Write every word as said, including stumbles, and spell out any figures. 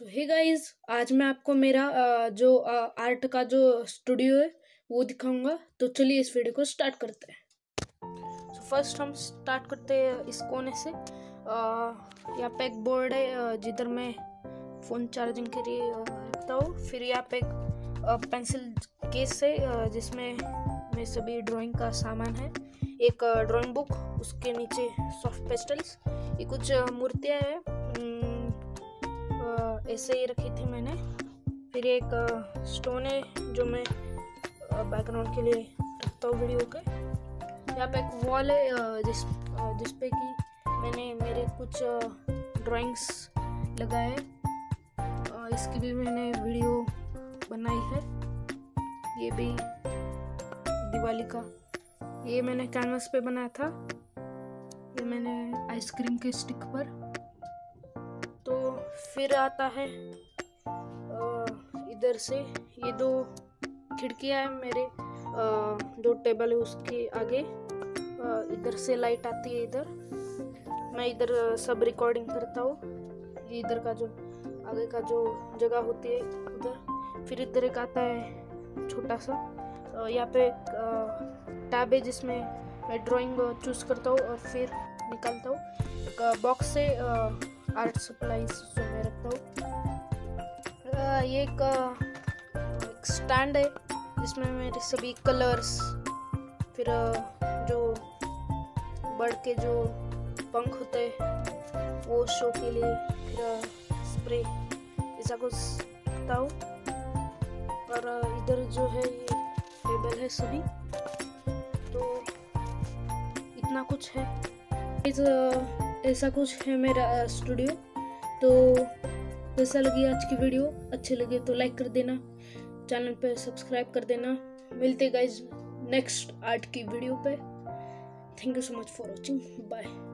तो hey guys, आज मैं आपको मेरा अ, जो आर्ट का जो स्टूडियो है वो दिखाऊंगा। तो चलिए इस वीडियो को स्टार्ट करते हैं। तो फर्स्ट हम स्टार्ट करते हैं इस कोने से। अ, यहाँ पे एक बोर्ड है अ, जिधर मैं फ़ोन चार्जिंग के लिए अ, रखता हूँ। फिर यहाँ पे एक पेंसिल केस है अ, जिसमें में सभी ड्राइंग का सामान है। एक ड्राइंग बुक, उसके नीचे सॉफ्ट पेस्टल्स, ये कुछ मूर्तियाँ हैं ऐसे ही रखी थी मैंने। फिर एक स्टोन है जो मैं बैकग्राउंड के लिए रखता हूँ वीडियो के। यहाँ पे एक वॉल है जिस जिस पे कि मैंने मेरे कुछ ड्राइंग्स लगाए। इसकी भी मैंने वीडियो बनाई है। ये भी दिवाली का, ये मैंने कैनवस पे बनाया था। ये मैंने आइसक्रीम के स्टिक पर। तो फिर आता है इधर से ये दो खिड़कियां हैं मेरे, दो टेबल है उसके आगे। इधर से लाइट आती है, इधर मैं इधर सब रिकॉर्डिंग करता हूँ। ये इधर का जो आगे का जो जगह होती है उधर। फिर इधर एक आता है छोटा सा, यहाँ पे एक टैब है जिसमें मैं ड्राइंग चूज करता हूँ और फिर निकालता हूँ। एक बॉक्स से आर्ट सप्लाईज जो मैं रखता हूँ। ये एक, एक स्टैंड है जिसमें मेरे सभी कलर्स, फिर जो बर्ड के जो पंख होते हैं वो शो के लिए, फिर स्प्रे, ऐसा कुछ रखता हूँ। और इधर जो है ये टेबल है सभी। तो इतना कुछ है, इस ऐसा कुछ है मेरा स्टूडियो। तो कैसा लगी आज की वीडियो? अच्छी लगे तो लाइक कर देना, चैनल पे सब्सक्राइब कर देना। मिलते गाइज नेक्स्ट आर्ट की वीडियो पे। Thank you so much for watching, bye.